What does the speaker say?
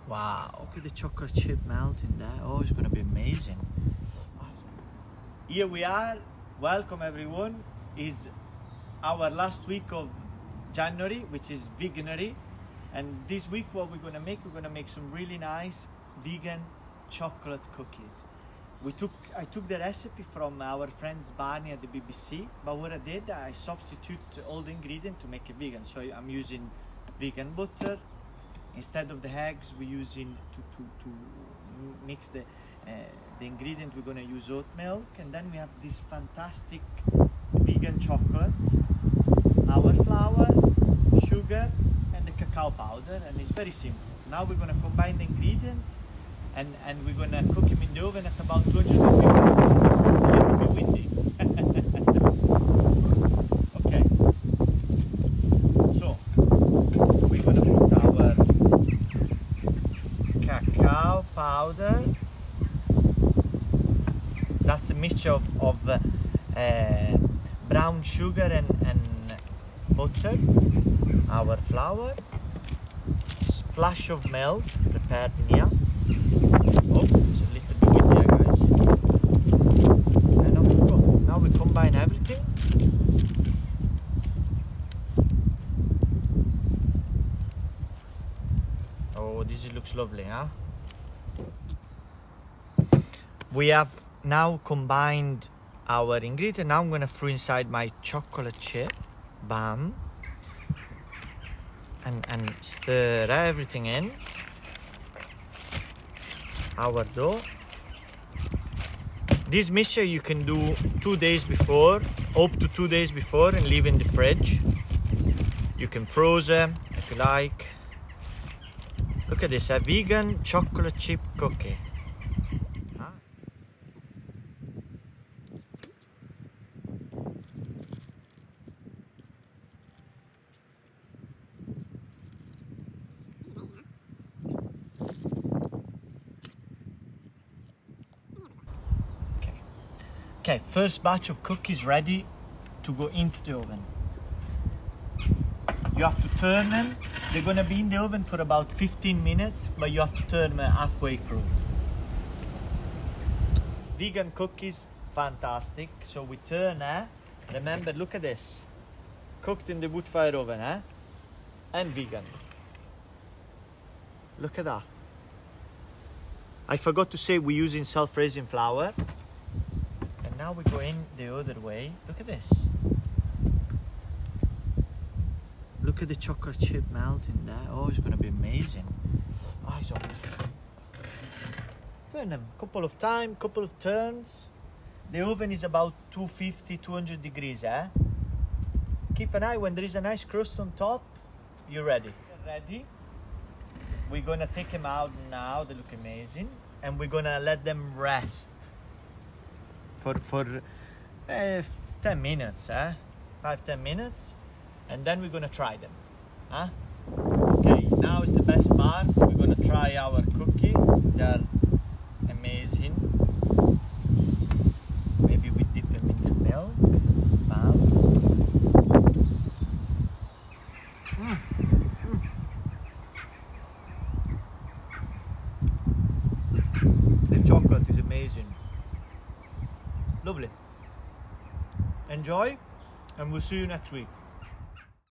Wow, look at the chocolate chip melting there. Oh, it's gonna be amazing. Here we are. Welcome everyone. Is our last week of January, which is veganuary. And this week what we're gonna make some really nice vegan chocolate cookies. I took the recipe from our friends Barney at the BBC, but what I did, I substitute all the ingredients to make it vegan. So I'm using vegan butter. Instead of the eggs, we're using to mix the ingredient. We're gonna use oat milk, and then we have this fantastic vegan chocolate, our flour, sugar, and the cacao powder, and it's very simple. Now we're gonna combine the ingredient, and we're gonna cook them in the oven at about 250. A little bit windy. Okay. So we're gonna put our cacao powder. That's the mixture of brown sugar and butter. Our flour, splash of milk prepared in here. Oh, it's a little bit windy here, guys. And off we go. Now we combine everything. Oh, this looks lovely, huh? We have now combined our ingredient. Now I'm gonna throw inside my chocolate chip. Bam. And stir everything in. Our dough. This mixture you can do 2 days before, up to 2 days before, and leave in the fridge. You can freeze them if you like. Look at this, a vegan chocolate chip cookie. Huh? Okay, first batch of cookies ready to go into the oven. You have to turn them. They're gonna be in the oven for about 15 minutes, but you have to turn them halfway through. Vegan cookies, fantastic. So we turn, remember, look at this. Cooked in the wood fire oven, and vegan. Look at that. I forgot to say we're using self-raising flour. Now we go in the other way. Look at this. Look at the chocolate chip melting there. Oh, it's gonna be amazing. Eyes open. Turn them. Couple of turns. The oven is about 250, 200 degrees, Keep an eye. When there is a nice crust on top, you're ready. Ready. We're gonna take them out now. They look amazing. And we're gonna let them rest for 10 minutes, 5-10 minutes, and then we're gonna try them, Okay, now is the best part. We're gonna try our cookie. They're amazing. Maybe we dip them in the milk. Bam. The chocolate is amazing. Lovely. Enjoy, and we'll see you next week.